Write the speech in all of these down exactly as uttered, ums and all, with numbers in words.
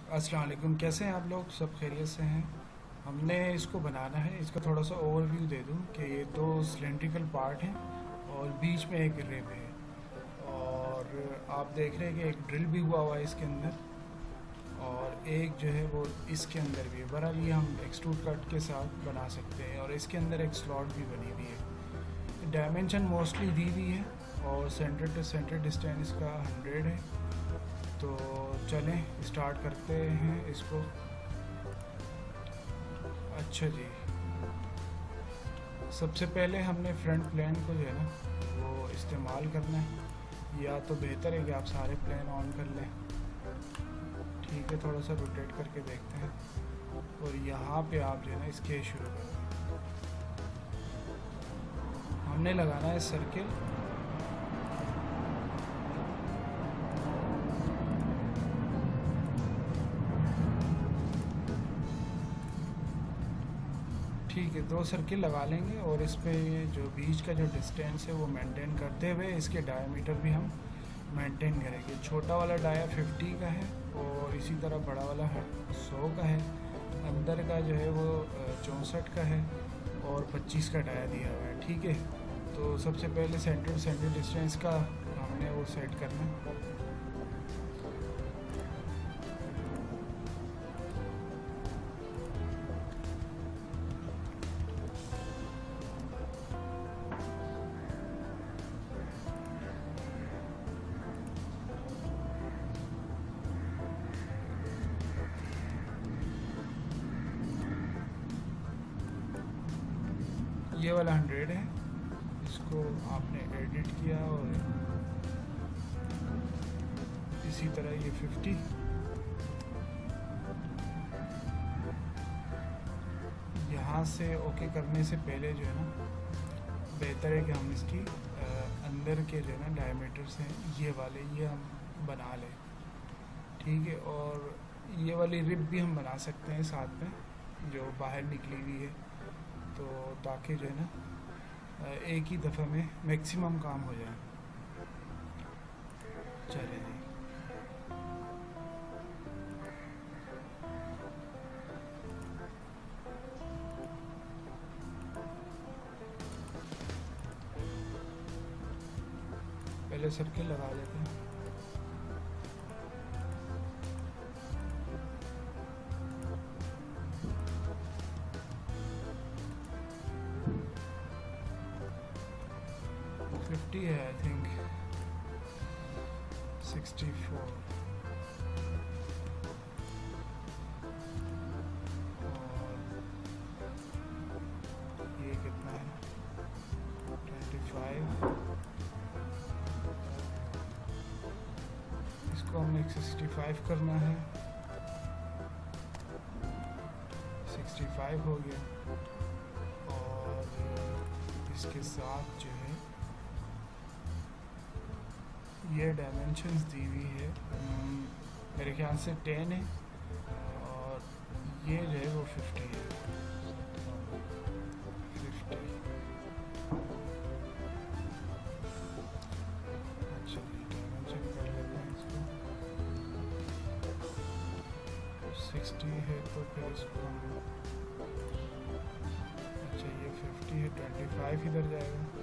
अस्सलाम वालेकुम। कैसे हैं आप लोग? सब खैरियत से हैं? हमने इसको बनाना है। इसका थोड़ा सा ओवरव्यू दे दूं कि ये दो सिलेंड्रिकल पार्ट हैं और बीच में एक रिब है, और आप देख रहे हैं कि एक ड्रिल भी हुआ हुआ है इसके अंदर, और एक जो है वो इसके अंदर भी है। बहरहाल ये हम एक्सट्रूड कट के साथ बना सकते हैं, और इसके अंदर एक स्लॉट भी बनी हुई है। डायमेंशन मोस्टली दी हुई है, और सेंटर टू सेंटर डिस्टेंस इसका हंड्रेड है। तो चलें स्टार्ट करते हैं इसको। अच्छा जी, सबसे पहले हमने फ्रंट प्लेन को जो है ना वो इस्तेमाल करना है, या तो बेहतर है कि आप सारे प्लेन ऑन कर लें। ठीक है, थोड़ा सा रोटेट करके देखते हैं, और यहाँ पे आप जो है ना स्केच शुरू करें। हमने लगाना है सर्किल। ठीक है, दो सर्किल लगा लेंगे, और इस पे जो बीच का जो डिस्टेंस है वो मेंटेन करते हुए इसके डायमीटर भी हम मेंटेन करेंगे। छोटा वाला डाया फिफ्टी का है, और इसी तरह बड़ा वाला है सौ का है। अंदर का जो है वो चौंसठ का है, और पच्चीस का डाया दिया हुआ है। ठीक है, तो सबसे पहले सेंटर सेंटर डिस्टेंस का हमने वो सेट करना है। ये वाला हंड्रेड है, इसको आपने एडिट किया, और इसी तरह ये फिफ्टी। यहाँ से ओके करने से पहले जो है ना बेहतर है कि हम इसकी आ, अंदर के जो है ना डायमीटर्स हैं ये वाले, ये हम बना लें। ठीक है, और ये वाली रिब भी हम बना सकते हैं साथ में जो बाहर निकली हुई है, तो ताकि जो है ना एक ही दफ़ा में मैक्सिमम काम हो जाए। चले जी, पहले सर्किल लगा लेते हैं। फिफ्टी है आई थिंक, सिक्सटी फोर, और ये कितना है, ट्वेंटी फाइव। इसको हमने सिक्सटी फाइव करना है। सिक्सटी फाइव हो गया, और इसके साथ जो है ये डायमेंशंस दी हुई है, मेरे ख्याल से टेन है, और ये जो है वो फिफ्टी है। फिफ्टी। अच्छा, डायमेंशन कर लेते हैं इसको। सिक्सटी है तो फिर इसको हम, अच्छा ये फिफ्टी है, ट्वेंटी फाइव इधर जाएगा।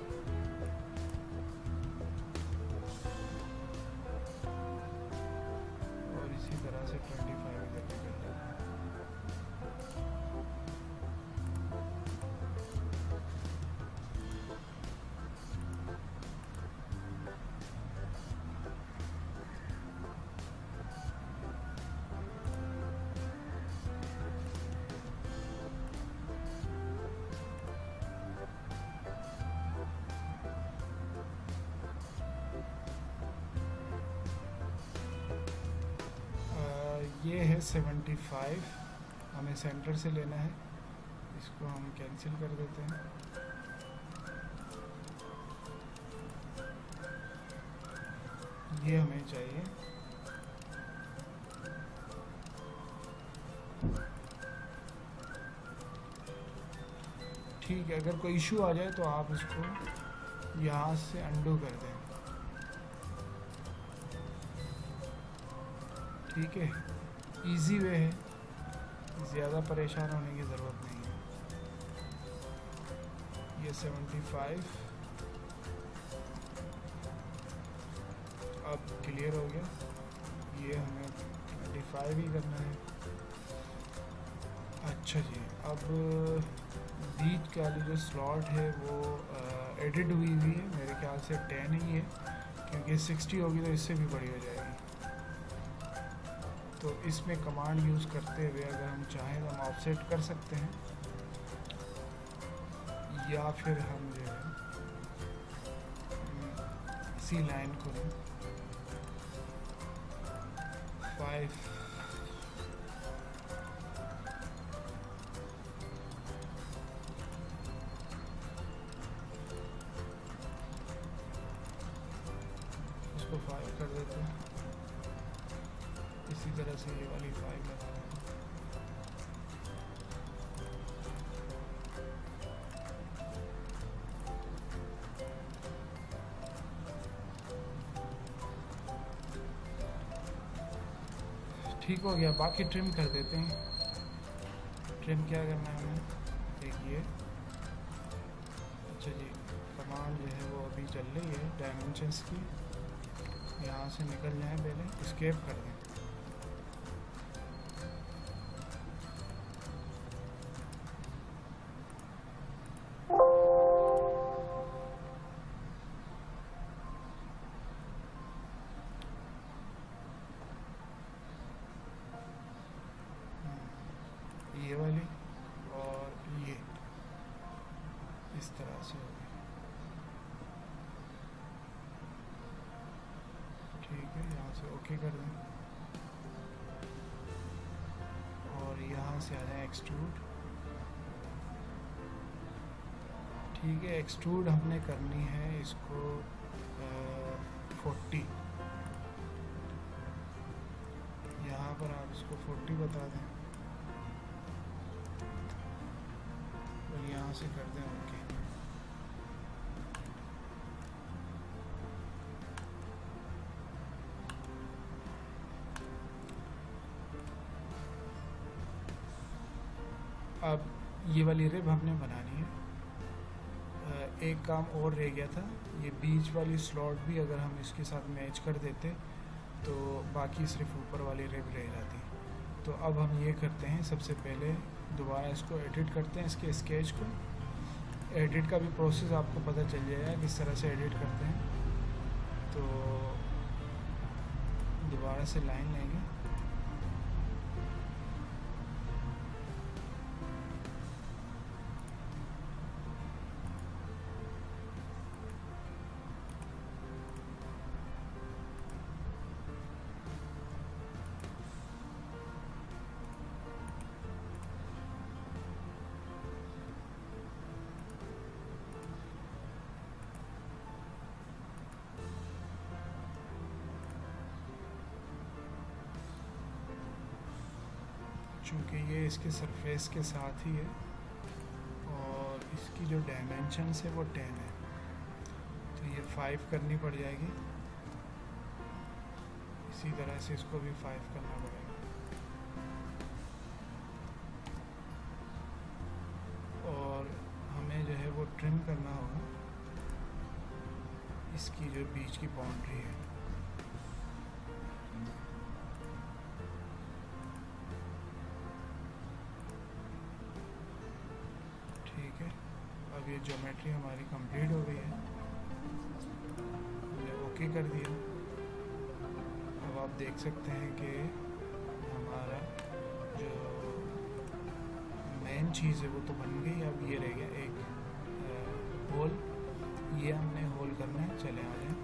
इसी तरह से ट्वेंटी फाइव इधर भी कर लेते हैं। ये है सेवेंटी फाइव, हमें सेंटर से लेना है, इसको हम कैंसिल कर देते हैं। ये हमें चाहिए। ठीक है, अगर कोई इशू आ जाए तो आप इसको यहाँ से अंडू कर दें। ठीक है, इजी वे है, ज़्यादा परेशान होने की ज़रूरत नहीं है। ये सेवेंटी फाइव अब क्लियर हो गया। ये हमें ट्वेंटी फाइव ही करना है। अच्छा जी, अब बीच वाली जो स्लॉट है वो एडिट हुई हुई है, मेरे ख्याल से टेन ही है, क्योंकि सिक्सटी होगी तो इससे भी बड़ी हो जाएगी। तो इसमें कमांड यूज़ करते हुए अगर हम चाहें तो हम ऑफसेट कर सकते हैं, या फिर हम जो है इसी लाइन को फाइव इसको फाइव कर देते हैं। इसी तरह से ये वाली फाइव लगा दें। ठीक हो गया। बाकी ट्रिम कर देते हैं। ट्रिम क्या करना है हमें, देखिए। अच्छा जी, कमांड जो है वो अभी चल रही है डायमेंशंस की। यहाँ से निकल जाएं, पहले एस्केप कर दें। ये वाली और ये इस तरह से होगी। ठीक है, यहाँ से ओके कर दें और यहाँ से आ जाए एक्सट्रूड। ठीक है, एक्सट्रूड हमने करनी है इसको फोर्टी। यहाँ पर आप इसको फोर्टी बता दें और यहाँ से कर दें ओके। अब ये वाली रिब हमने बनानी है। एक काम और रह गया था, ये बीच वाली स्लॉट भी अगर हम इसके साथ मैच कर देते तो बाकी सिर्फ ऊपर वाली रिब रह जाती। तो अब हम ये करते हैं, सबसे पहले दोबारा इसको एडिट करते हैं, इसके स्केच को। एडिट का भी प्रोसेस आपको पता चल जाएगा किस तरह से एडिट करते हैं। तो दोबारा से लाइन लेंगे, चूँकि ये इसके सरफेस के साथ ही है और इसकी जो डायमेंशंस है वो टेन है, तो ये फाइव करनी पड़ जाएगी। इसी तरह से इसको भी फाइव करना पड़ेगा और हमें जो है वो ट्रिम करना होगा इसकी जो बीच की बाउंड्री है। अब ये ज्योमेट्री हमारी कंप्लीट हो गई है, हमने ओके कर दिया। अब आप देख सकते हैं कि हमारा जो मेन चीज़ है वो तो बन गई। अब ये रह गया एक होल, ये हमने होल करना है। चले आ जाए,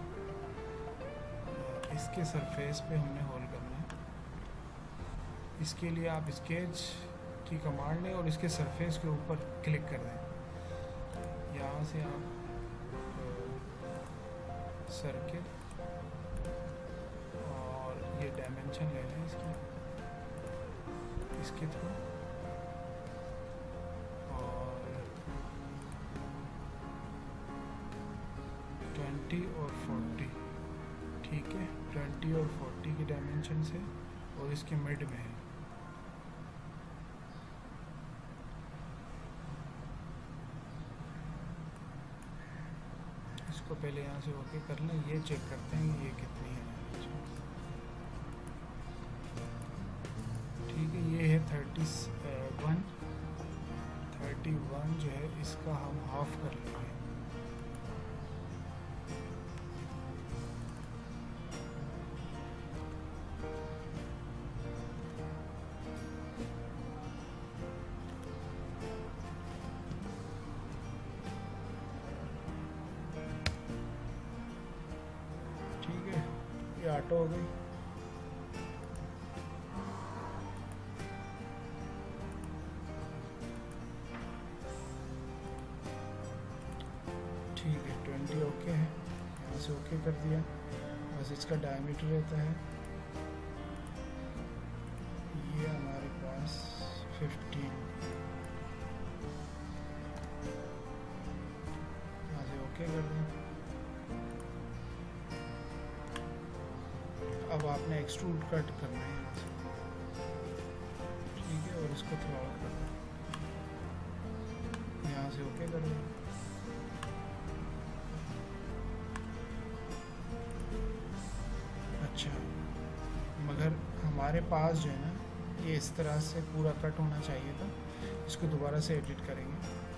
इसके सरफेस पे हमने होल करना है। इसके लिए आप स्केच की कमांड लें और इसके सरफेस के ऊपर क्लिक कर दें। यहाँ से आप सर्किल और ये डायमेंशन ले लें इसकी इसके थ्रू और ट्वेंटी और फोर्टी। ठीक है, ट्वेंटी और फोर्टी की डायमेंशन से और इसके मिड में है। इसको पहले यहाँ से ओके कर लें, ये चेक करते हैं ये कितनी है। ठीक है, ये है थर्टी वन थर्टी वन जो है इसका हम हाफ कर लेंगे। ठीक है, ये ऑटो हो गई। ठीक है, ट्वेंटी ओके है, यहाँ से ओके कर दिया। बस इसका डायमीटर रहता है ये हमारे पास फिफ्टीन, यहाँ से ओके कर दें। अब आपने एक्सट्रूड कट करना है यहाँ से, ठीक है, और इसको थोड़ा और करना है, यहाँ से ओके कर दें। अच्छा, मगर हमारे पास जो है ना ये इस तरह से पूरा कट होना चाहिए था, इसको दोबारा से एडिट करेंगे।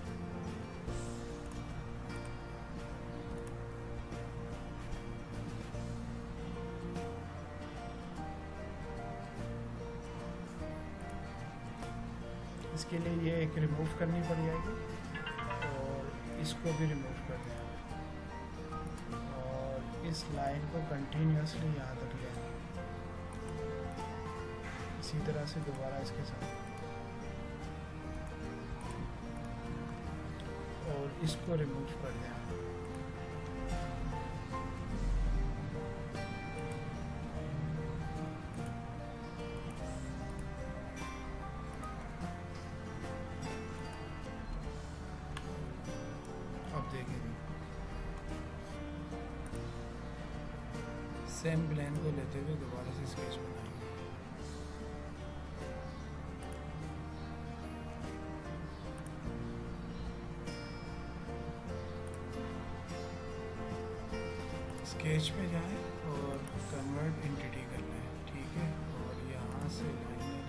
इसके लिए ये एक रिमूव करनी पड़ जाएगी और इसको भी रिमूव कर दें और इस लाइन को कंटिन्यूसली यहाँ तक ले आएं, इसी तरह से दोबारा इसके साथ, और इसको रिमूव कर दें। अब देखेंगे सेम प्लेन को लेते हुए दोबारा से स्केच बनाएंगे। स्केच में जाएं और कन्वर्ट एंटिटी कर लें, ठीक है, और यहाँ से लाइन लें।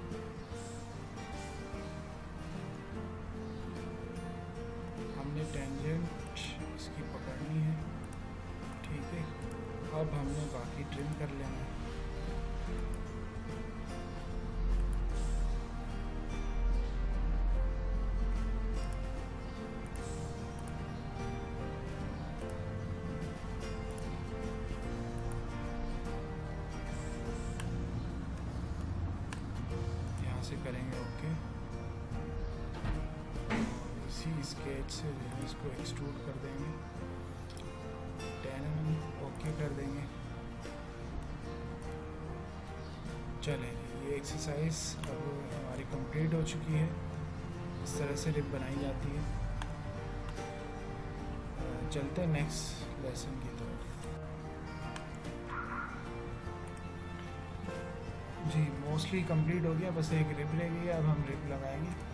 हमने टेंजेंट इसकी पकड़नी है, ठीक है। अब हमने बाकी ट्रिम कर लेना है। यहाँ से करेंगे ओके, इसी स्केच से जो है इसको एक्सट्रूड कर देंगे, टेन एम एम ओके कर देंगे। चलें, ये एक्सरसाइज अब हमारी कंप्लीट हो चुकी है। इस तरह से रिप बनाई जाती है। चलते हैं नेक्स्ट लेसन की तरफ। जी मोस्टली कंप्लीट हो गया, बस एक रिप रह गई है। अब हम रिप लगाएंगे।